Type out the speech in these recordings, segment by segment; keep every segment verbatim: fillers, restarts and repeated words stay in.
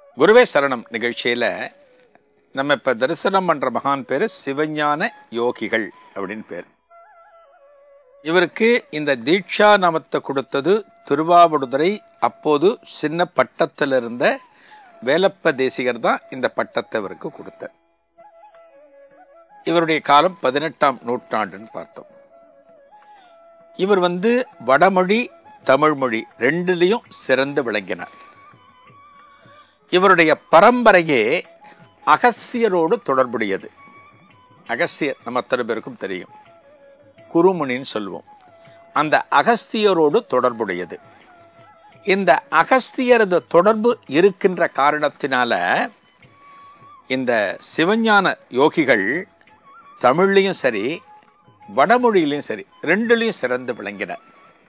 குருவே சரணம் நிகழ்ச்சியில் நம்ம இப்போ தரிசனம் பண்ணுற மகான் பேர் சிவஞான யோகிகள் அப்படின்னு பேர். இவருக்கு இந்த தீட்சா நாமத்தை கொடுத்தது திருவாவடுதுறை. அப்போது சின்ன பட்டத்தில் இருந்த வேலப்ப தேசிகர் தான் இந்த பட்டத்தை இவருக்கு கொடுத்தார். இவருடைய காலம் பதினெட்டாம் நூற்றாண்டுன்னு பார்த்தோம். இவர் வந்து வடமொழி தமிழ்மொழி ரெண்டுலேயும் சிறந்து விளங்கினார். இவருடைய பரம்பரையே அகஸ்தியரோடு தொடர்புடையது. அகஸ்தியர் நம்ம அத்தனை பேருக்கும் தெரியும், குருமுனின்னு சொல்லுவோம். அந்த அகஸ்தியரோடு தொடர்புடையது. இந்த அகஸ்தியரது தொடர்பு இருக்கின்ற காரணத்தினால இந்த சிவஞான யோகிகள் தமிழ்லையும் சரி வடமொழியிலையும் சரி ரெண்டுலையும் சிறந்து விளங்கினார்.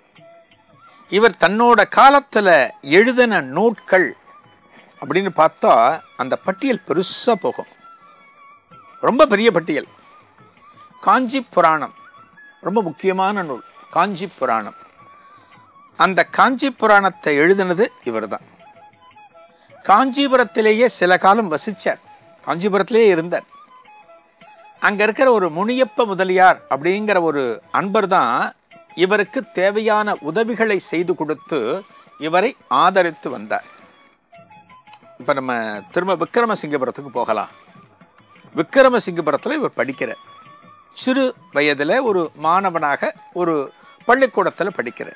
இவர் தன்னோட காலத்தில் எழுதின நூட்கள் அப்படின்னு பார்த்தா அந்த பட்டியல் பெருசாக போகும். ரொம்ப பெரிய பட்டியல். காஞ்சி புராணம் ரொம்ப முக்கியமான நூல். காஞ்சி புராணம், அந்த காஞ்சி புராணத்தை எழுதினது இவர் தான். காஞ்சிபுரத்திலேயே சில காலம் வசித்தார். காஞ்சிபுரத்திலேயே இருந்தார். அங்கே இருக்கிற ஒரு முனியப்ப முதலியார் அப்படிங்கிற ஒரு அன்பர் தான் இவருக்கு தேவையான உதவிகளை செய்து கொடுத்து இவரை ஆதரித்து வந்தார். இப்போ நம்ம திரும்ப விக்ரமசிங்கபுரத்துக்கு போகலாம். விக்ரமசிங்கபுரத்தில் இவர் படிக்கிறார். சிறு வயதில் ஒரு மாணவனாக ஒரு பள்ளிக்கூடத்தில் படிக்கிறார்.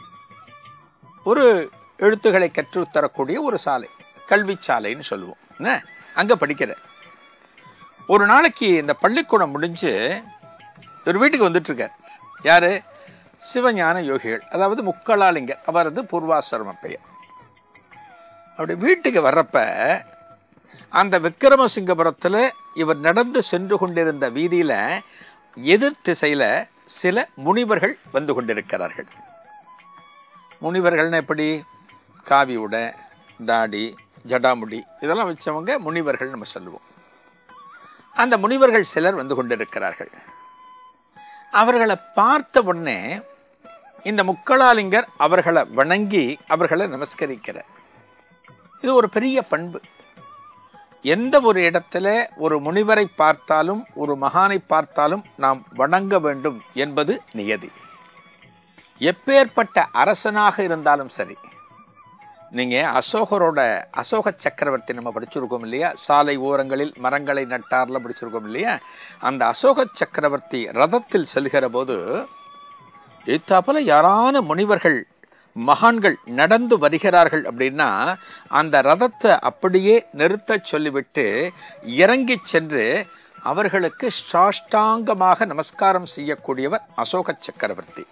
ஒரு எழுத்துக்களை கற்றுத்தரக்கூடிய ஒரு சாலை, கல்வி சாலைன்னு சொல்லுவோம். என்ன அங்கே படிக்கிறார். ஒரு நாளைக்கு இந்த பள்ளிக்கூடம் முடிஞ்சு ஒரு வீட்டுக்கு வந்துட்டுருக்கார். யார்? சிவஞான யோகிகள், அதாவது முக்களாலிங்கர். அவரது பூர்வாசிரம பெயர். அப்படி வீட்டுக்கு வர்றப்ப அந்த விக்ரமசிங்கபுரத்தில் இவர் நடந்து சென்று கொண்டிருந்த வீதியில் எதிர் திசையில் சில முனிவர்கள் வந்து கொண்டிருக்கிறார்கள். முனிவர்கள்னு எப்படி? காவி உடை, தாடி, ஜடாமுடி இதெல்லாம் வச்சவங்க முனிவர்கள் நம்ம சொல்லுவோம். அந்த முனிவர்கள் சிலர் வந்து கொண்டிருக்கிறார்கள். அவர்களை பார்த்த உடனே இந்த முக்களாலிங்கர் அவர்களை வணங்கி அவர்களை நமஸ்கரிக்கிறார். இது ஒரு பெரிய பண்பு. எந்த ஒரு இடத்துல ஒரு முனிவரை பார்த்தாலும் ஒரு மகானை பார்த்தாலும் நாம் வணங்க வேண்டும் என்பது நியதி. எப்பேற்பட்ட அரசனாக இருந்தாலும் சரி. நீங்கள் அசோகரோட அசோக சக்கரவர்த்தி நம்ம படிச்சிருக்கோம் இல்லையா? சாலை ஓரங்களில் மரங்களை நட்டார்ல படிச்சிருக்கோம் இல்லையா? அந்த அசோக சக்கரவர்த்தி ரதத்தில் செல்கிற போது இத்தாப்போல யாரான முனிவர்கள் மகான்கள் நடந்து வருகிறார்கள் அப்படின்னா அந்த ரதத்தை அப்படியே நிறுத்த சொல்லிவிட்டு இறங்கி சென்று அவர்களுக்கு சாஷ்டாங்கமாக நமஸ்காரம் செய்யக்கூடியவர் அசோக சக்கரவர்த்தி.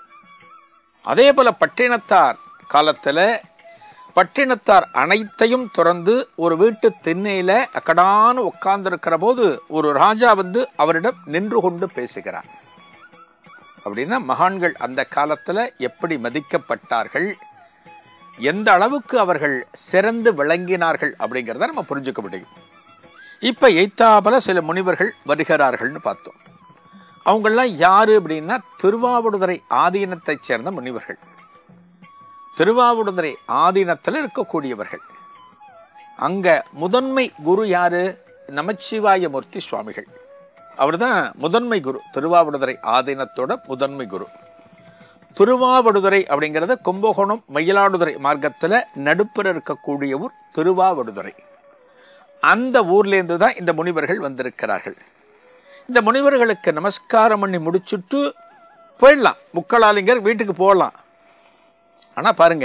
அதே போல பட்டினத்தார் காலத்தில் பட்டினத்தார் அனைத்தையும் துறந்து ஒரு வீட்டு திண்ணையில் அக்கடான உட்கார்ந்திருக்கிற போது ஒரு ராஜா வந்து அவரிடம் நின்று கொண்டு பேசுகிறார். அப்படின்னா மகான்கள் அந்த காலத்தில் எப்படி மதிக்கப்பட்டார்கள், எந்த அளவுக்கு அவர்கள் சிறந்து விளங்கினார்கள் அப்படிங்கிறத நம்ம புரிஞ்சுக்க முடியும். இப்போ எய்த்தாப்பல சில முனிவர்கள் வருகிறார்கள்னு பார்த்தோம். அவங்கெல்லாம் யாரு அப்படின்னா திருவாவடுதுறை ஆதீனத்தை சேர்ந்த முனிவர்கள். திருவாவடுதுறை ஆதீனத்தில் இருக்கக்கூடியவர்கள். அங்க முதன்மை குரு யாரு? நமச்சிவாயமூர்த்தி சுவாமிகள். அவர் தான் முதன்மை குரு. திருவாவடுதுறை ஆதீனத்தோட முதன்மை குரு. திருவாவடுதுறை அப்படிங்கிறது கும்பகோணம் மயிலாடுதுறை மார்க்கத்தில் நடுப்புற இருக்கக்கூடிய ஊர் திருவாவடுதுறை. அந்த ஊர்லேருந்து தான் இந்த முனிவர்கள் வந்திருக்கிறார்கள். இந்த முனிவர்களுக்கு நமஸ்காரம் பண்ணி முடிச்சுட்டு போயிடலாம். முக்களாலிங்கர் வீட்டுக்கு போகலாம். ஆனால் பாருங்க,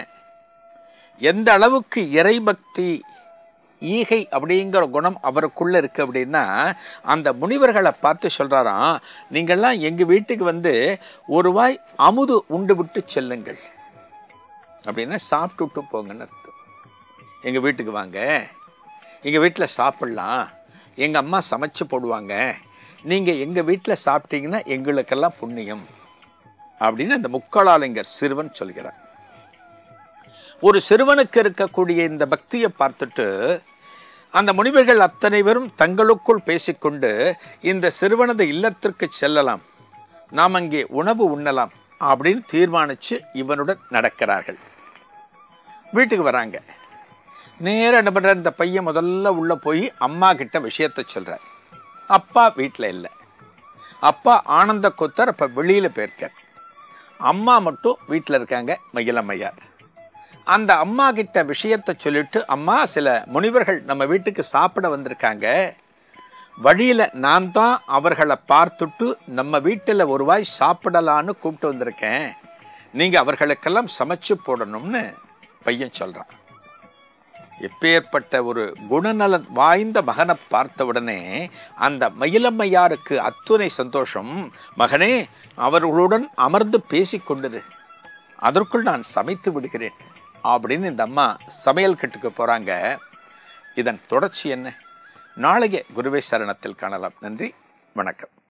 எந்த அளவுக்கு இறைபக்தி ஈகை அப்படிங்கிற குணம் அவருக்குள்ள இருக்கு அப்படின்னா அந்த முனிவர்களை பார்த்து சொல்றாராம், நீங்கள்லாம் எங்கள் வீட்டுக்கு வந்து ஒரு வாய் அமுது உண்டு விட்டு செல்லுங்கள் அப்படின்னா சாப்பிட்டு விட்டு போங்கன்னு அர்த்தம். எங்கள் வீட்டுக்கு வாங்க, எங்கள் வீட்டில் சாப்பிட்லாம், எங்கள் அம்மா சமைச்சு போடுவாங்க, நீங்கள் எங்கள் வீட்டில் சாப்பிட்டீங்கன்னா எங்களுக்கெல்லாம் புண்ணியம் அப்படின்னு அந்த முக்களாலிங்கர் சிறுவன் சொல்கிறார். ஒரு சிறுவனுக்கு இருக்கக்கூடிய இந்த பக்தியை பார்த்துட்டு அந்த முனிவர்கள் அத்தனை பேரும் தங்களுக்குள் பேசிக்கொண்டு இந்த சிறுவனது இல்லத்திற்கு செல்லலாம், நாம் அங்கே உணவு உண்ணலாம் அப்படின்னு தீர்மானித்து இவனுடன் நடக்கிறார்கள். வீட்டுக்கு வராங்க. நேராக என்ன பண்ணுறார், இந்த பையன் முதல்ல உள்ளே போய் அம்மா கிட்ட விஷயத்த சொல்கிறார். அப்பா வீட்டில் இல்லை. அப்பா ஆனந்த கொத்தர் அப்போ வெளியில் போயிருக்கார். அம்மா மட்டும் வீட்டில் இருக்காங்க, மயிலம்மையார். அந்த அம்மா கிட்ட விஷயத்தை சொல்லிட்டு, அம்மா சில முனிவர்கள் நம்ம வீட்டுக்கு சாப்பிட வந்திருக்காங்க, வழியில் நான் தான் அவர்களை பார்த்துட்டு நம்ம வீட்டில் ஒரு வாய் சாப்பிடலான்னு கூப்பிட்டு வந்திருக்கேன், நீங்கள் அவர்களுக்கெல்லாம் சமைச்சு போடணும்னு பையன் சொல்கிறான். எப்பேற்பட்ட ஒரு குணநலன் வாய்ந்த மகனை பார்த்த உடனே அந்த மயிலம்மையாருக்கு அத்துணை சந்தோஷம். மகனே, அவர்களுடன் அமர்ந்து பேசி கொண்டிரு, அதற்குள் நான் சமைத்து விடுகிறேன் அப்படின்னு இந்த அம்மா சமையல் கட்டுக்கு போகிறாங்க. இதன் தொடர்ச்சி என்ன, நாளைய குருவே சரணத்தில் காணலாம். நன்றி, வணக்கம்.